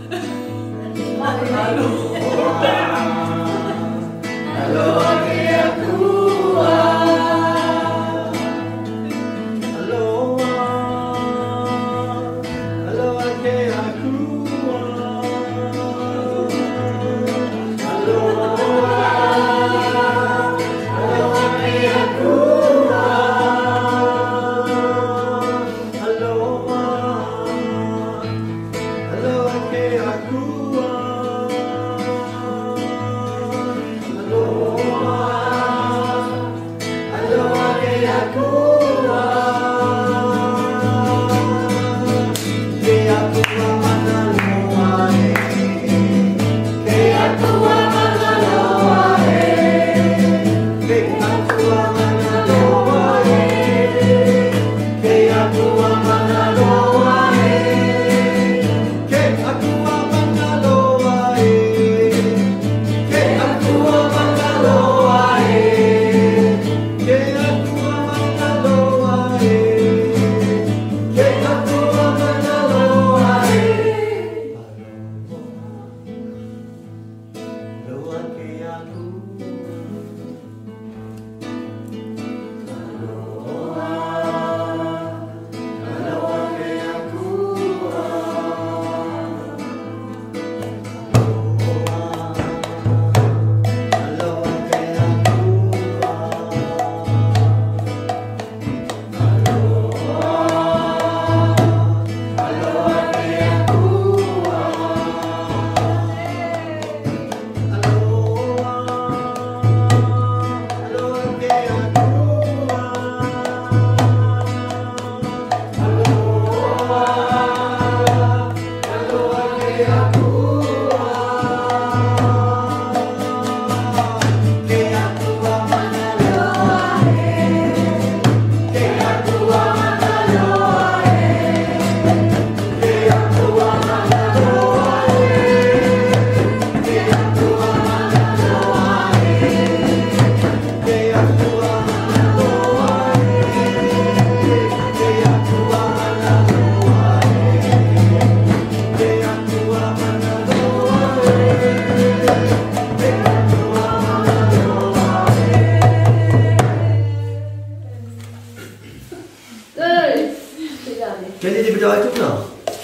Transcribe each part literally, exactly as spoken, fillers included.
Kennt ihr die Bedeutung noch?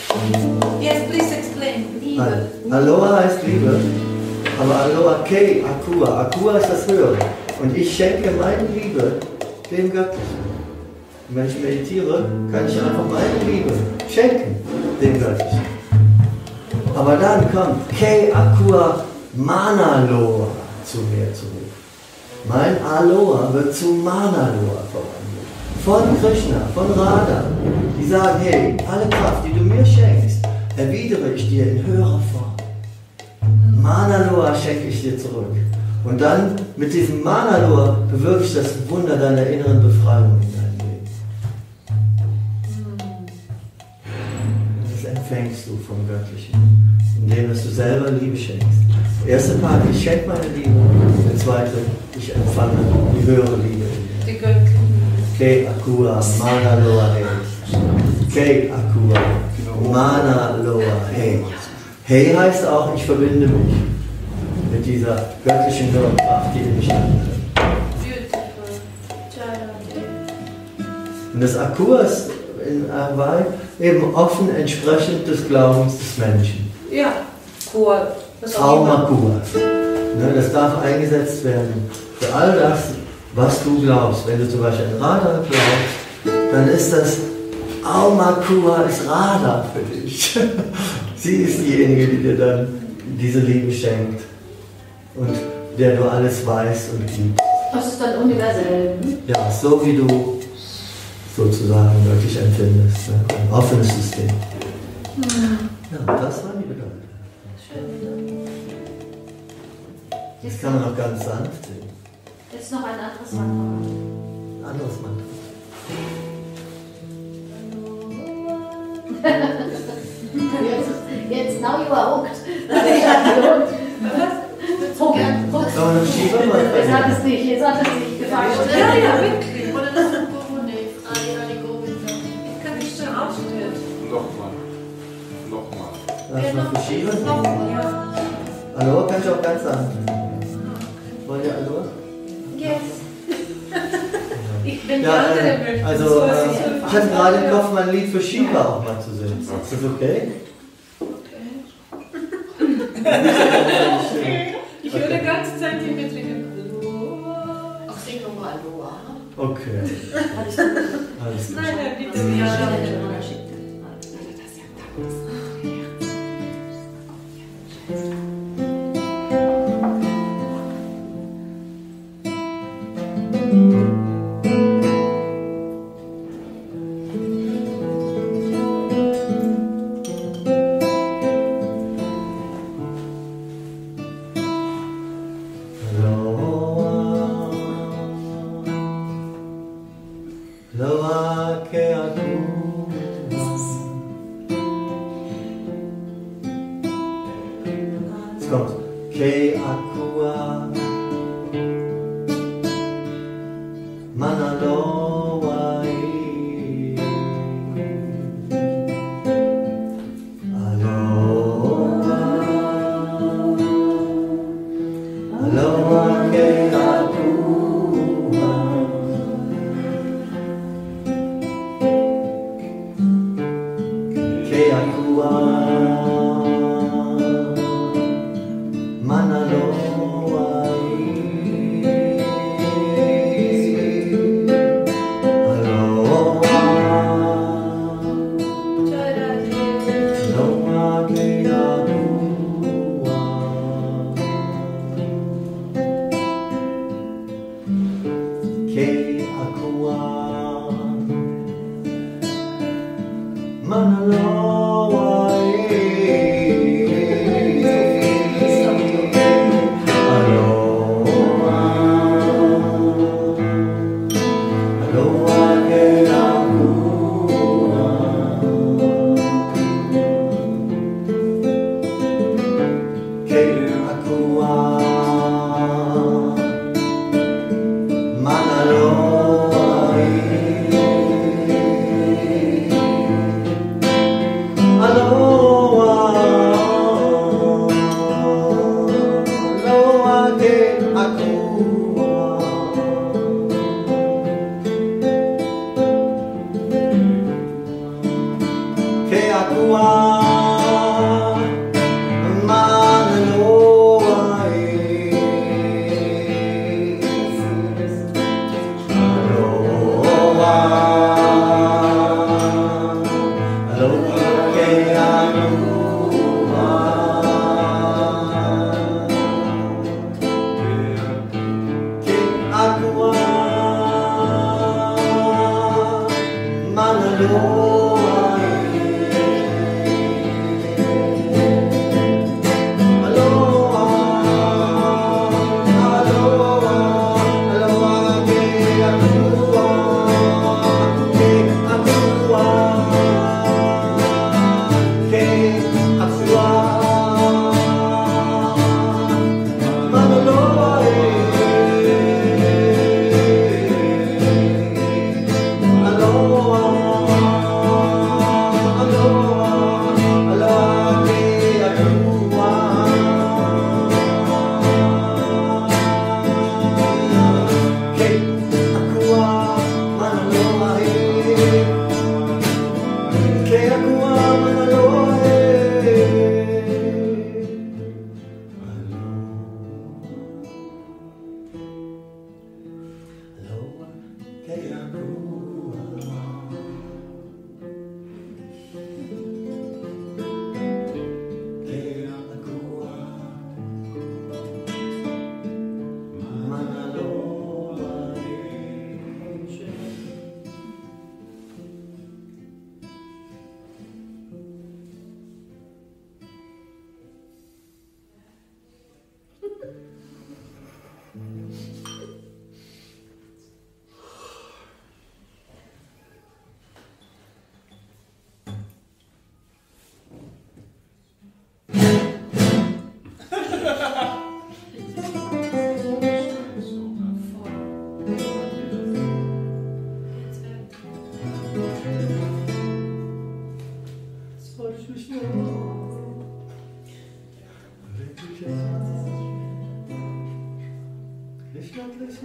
Yes, please explain. Liebe. Aloha heißt Liebe, aber Aloha Kei Akua. Akua ist das Höhere. Und ich schenke meine Liebe dem Göttlichen. Und wenn ich meditiere, kann ich einfach meine Liebe schenken dem Göttlichen. Aber dann kommt Kei Akua Manaloa zu mir zurück. Mein Aloha wird zu Manaloa verwandelt. Von Krishna, von Radha. Die sagen, hey, alle Kraft, die du mir schenkst, erwidere ich dir in höherer Form. Manaloa schenke ich dir zurück. Und dann mit diesem Manaloa bewirke ich das Wunder deiner inneren Befreiung in deinem Leben. Das empfängst du vom Göttlichen, indem dass du selber Liebe schenkst. Der erste Part, ich schenke meine Liebe. Der zweite, ich empfange die höhere Liebe. Die Göttliche. Kei Akua Manaloa He. Kei Akua Manaloa He. He heißt auch, ich verbinde mich mit dieser göttlichen Kraft, die in mich handelt. Und das Akua ist in Hawaii eben offen entsprechend des Glaubens des Menschen. Ja, Kua. Aumakua. Ne, das darf eingesetzt werden für all das, was du glaubst. Wenn du zum Beispiel an Radha glaubst, dann ist das Aumakua ist Radha für dich. Sie ist diejenige, die dir dann diese Liebe schenkt und der du alles weißt und liebst. Das ist dann universell. Ja, so wie du sozusagen wirklich empfindest. Ne? Ein offenes System. Ja, das war die Bedeutung. Das kann man auch ganz sanft singen. Jetzt noch ein anderes Mantra. Ein anderes Mantra. Jetzt, jetzt, now you are hooked. Jetzt Aber noch Shiva mal. Jetzt hat es nicht, jetzt hat es nicht gefallen. Ja, ja, wirklich. Oder das ist Bovune, Frage, die Govinda. Ich kann nicht schon aufstehen. Nochmal. Nochmal. Lass Ja, mal noch- verschieben. noch- ja. Aloha kannst du auch ganz sagen. Wollt ihr Aloha? Yes. Ich bin die Ja, andere äh, Version. also So, äh, es ist ich so hatte gerade im viel- Kopf, mein Lied für Shiva auch mal zu singen. Ist das okay? Ich höre die ganze Zeit die Metriken. Ach, sing doch mal Aloha. Okay. Alles gut. Alles gut. Nein, nein, bitte. Ja, Ja, das ja. ist schon geschickt. Das ist ja Aloha ke aku. Jetzt kommt ke akua. Manaloa. Aloha. Aloha ke akua. Ke akua. Manaloa.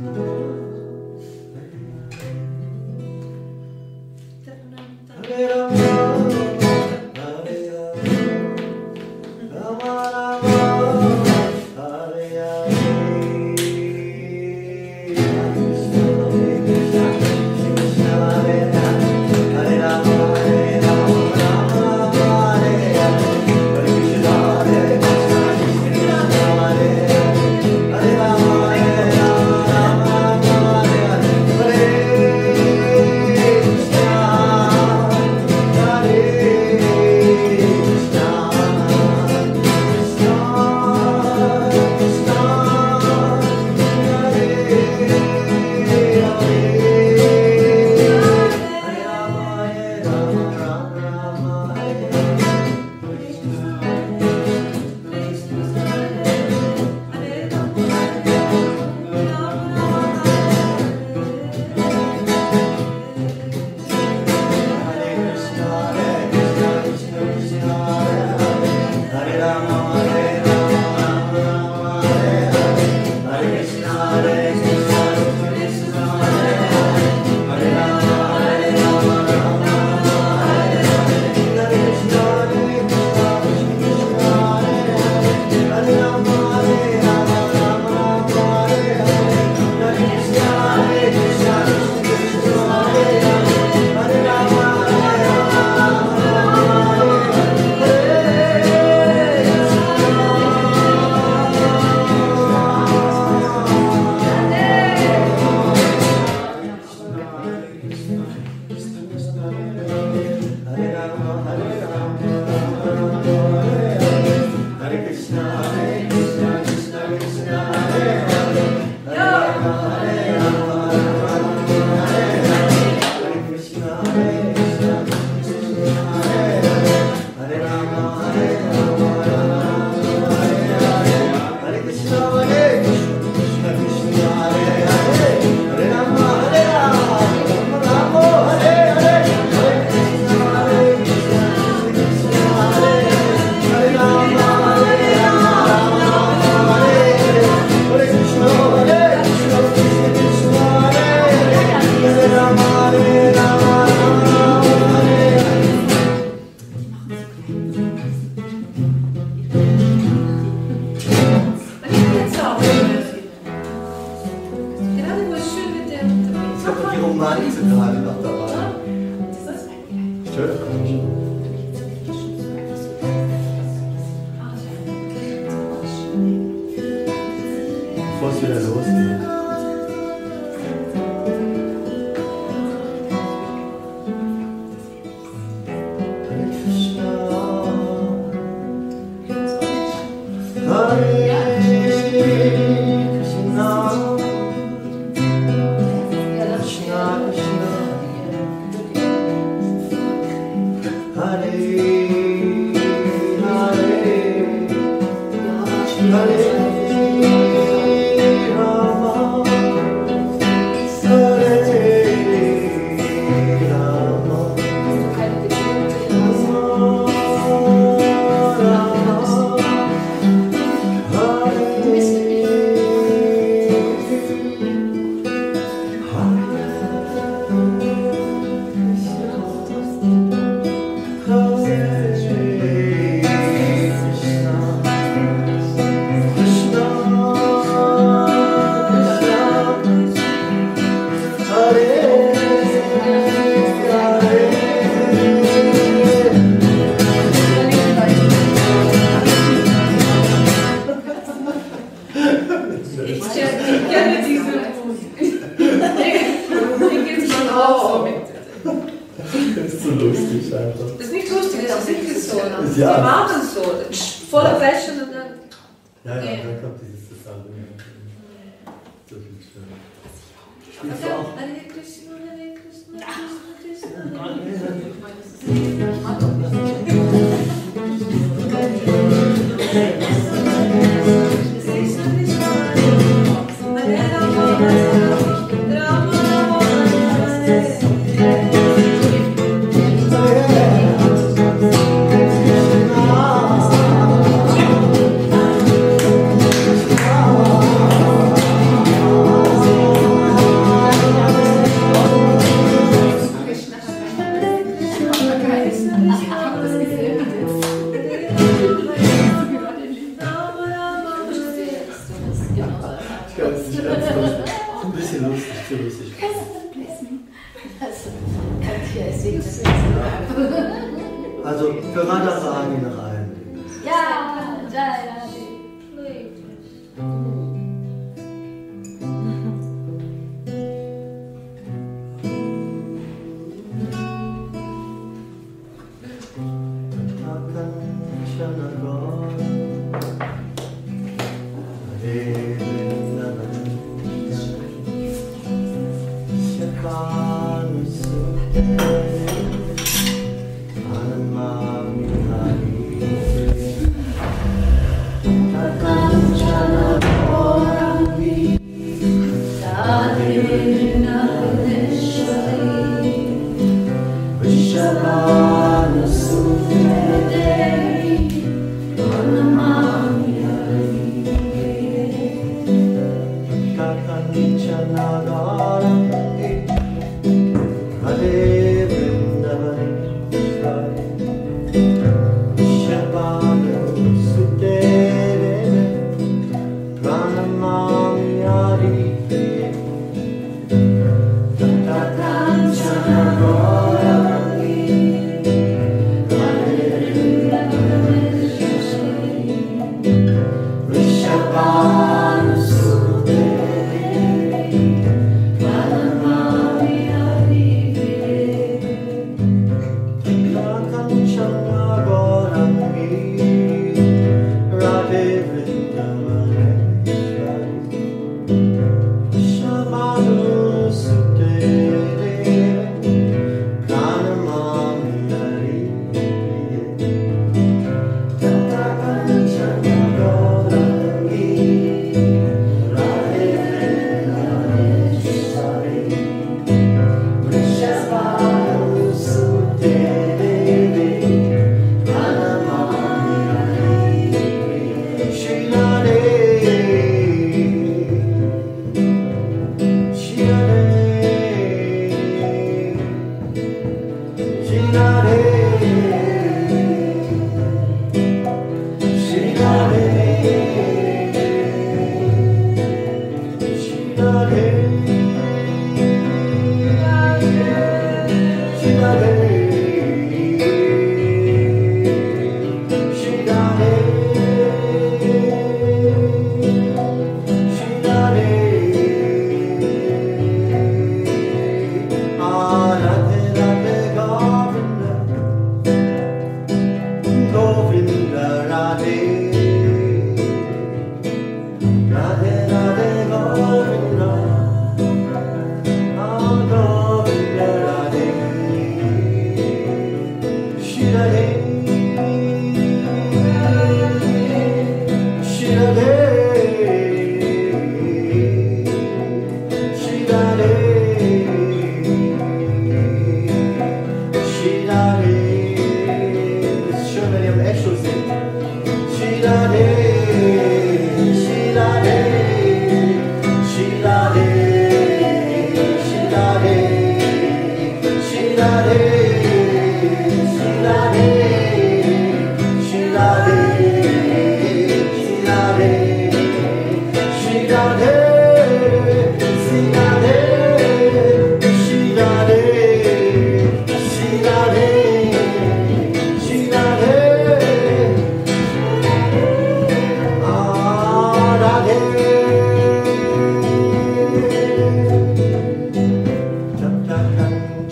Oh Also für Radharani noch einen. Ja, Jai Radhe.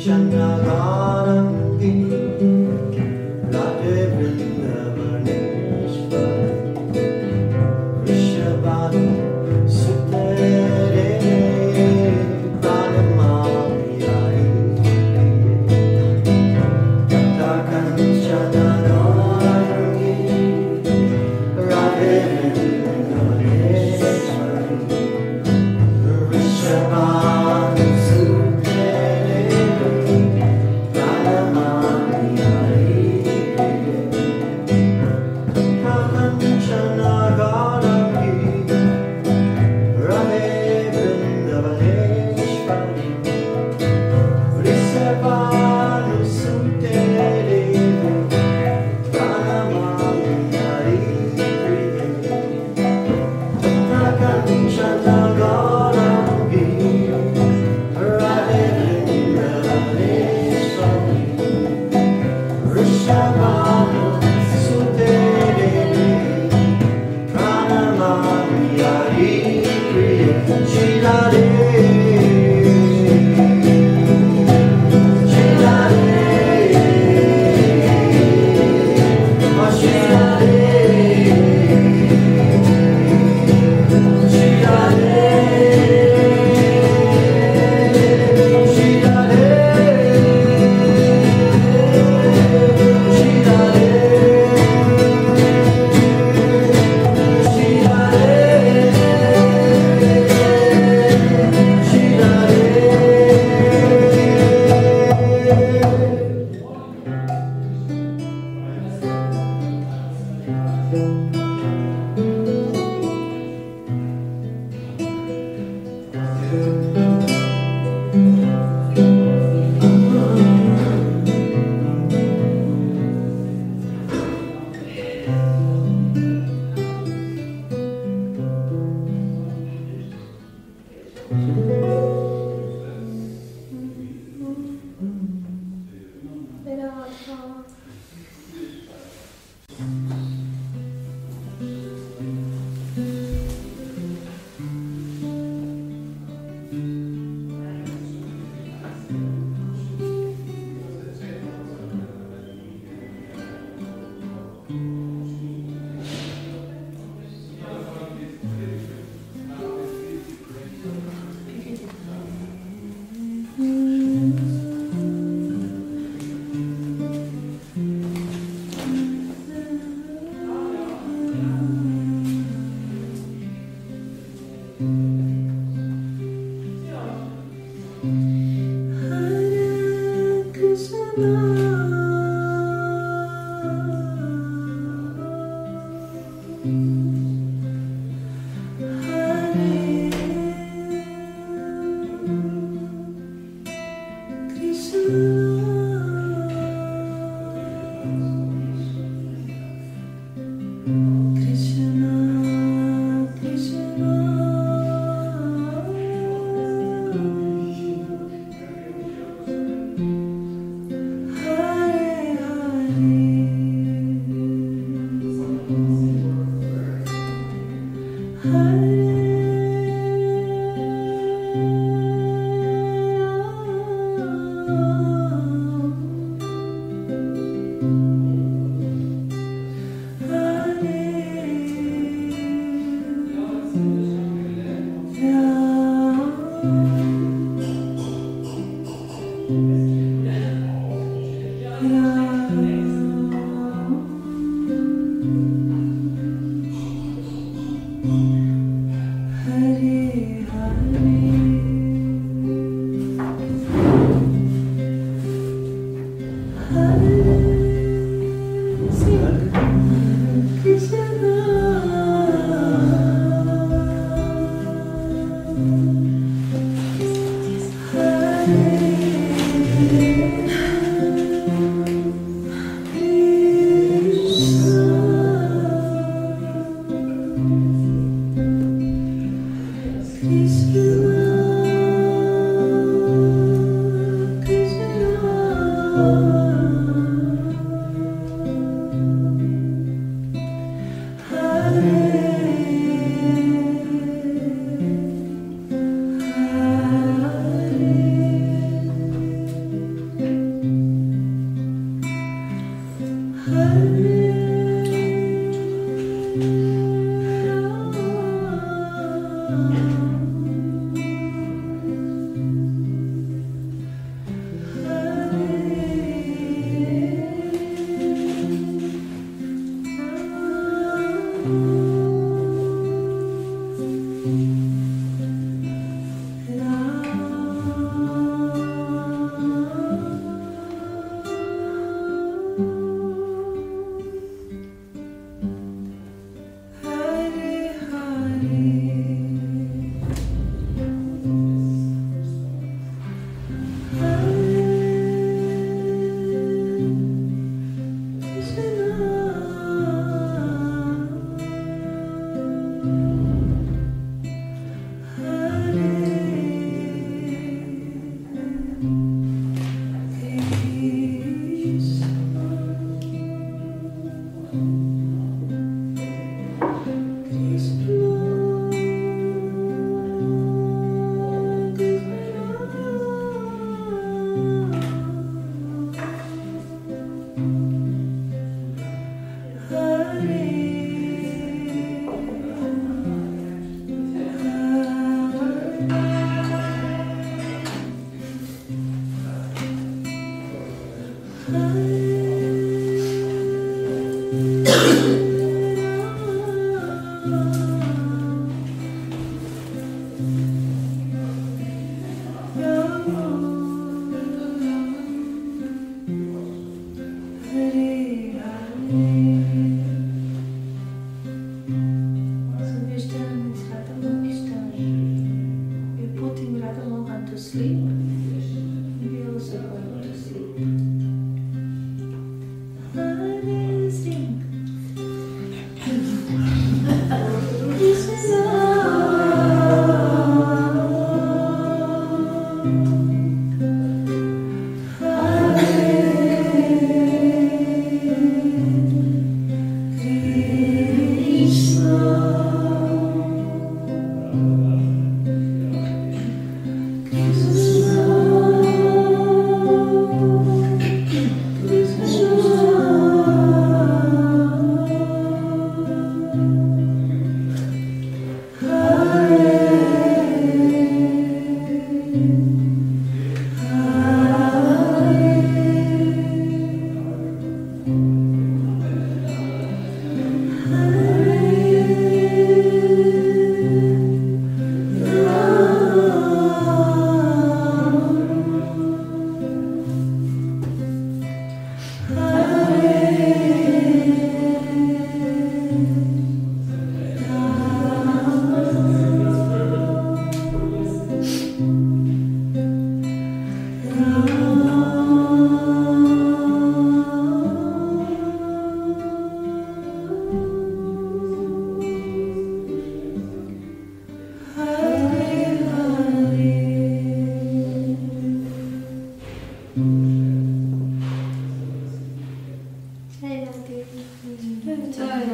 Radhe Vrindavan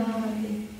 Namaste.